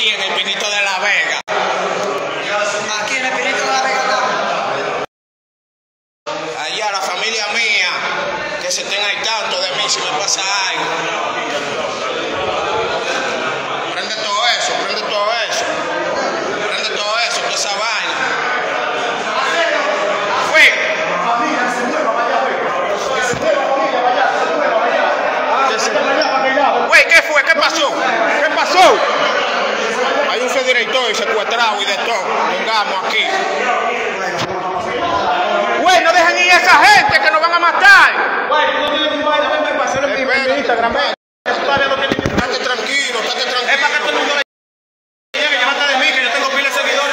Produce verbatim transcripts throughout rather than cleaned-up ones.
aquí en el Pinito de la Vega. Aquí en el Pinito de la Vega. Allá la familia mía, que se estén al tanto de mí si me pasa algo. Prende todo eso, prende todo eso. Prende todo eso, toda esa vaina. Fue. Güey, ¿qué fue? ¿Qué pasó? ¿Qué pasó? Hay un subdirector secuestrado y de todo. Vengamos aquí. Güey, no dejen ir a esa gente que nos van a matar. Güey, tú no tienes mi vaina, ven, ven, para hacer el primer Instagram, ven. Estate tranquilo, estate tranquilo. Es para que todo el mundo le llegue, llévate de mí, que yo tengo pila de seguidores.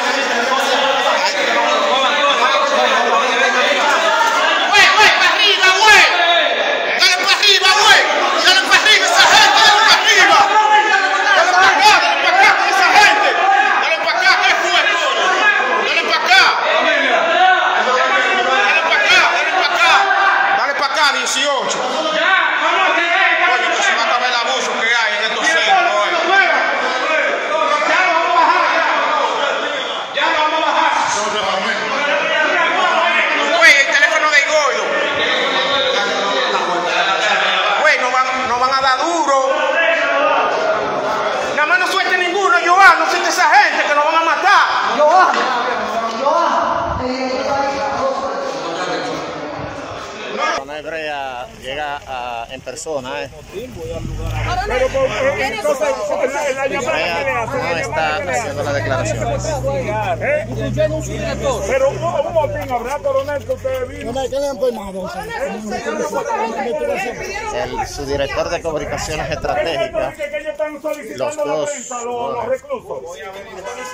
Güey, güey, para arriba, güey. Dale para arriba, güey. Dale para arriba, esa gente, dale para arriba. Dale para acá, dale para acá con esa gente. Dale para acá, ¿qué fue, coño? Dale para acá. dieciocho. Coño, que se va a acabar el abuso que hay en estos centros. Ya lo vamos a bajar. Ya lo vamos a bajar. Güey, el teléfono de Gordo. Güey, nos van, nos van a dar duro. Nada más no suelte ninguno, Joan. No suelte esa gente que nos van a matar. Joan. Joan. Hebrea llega a, en persona, ¿eh? Pero entonces, en la llamada que le hacen, no está haciendo las declaraciones. ¿Eh? Pero un, un motín habrá, coronel, que usted vino. ¿Qué le han peinado? El subdirector de comunicaciones estratégicas, los dos, los reclusos.